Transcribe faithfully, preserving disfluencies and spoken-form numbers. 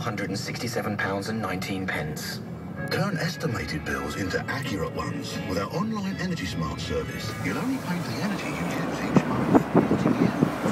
hundred sixty-seven pounds and nineteen pence. Turn estimated bills into accurate ones with our online Energy Smart service. You'll only pay for the energy you use each month, not a year.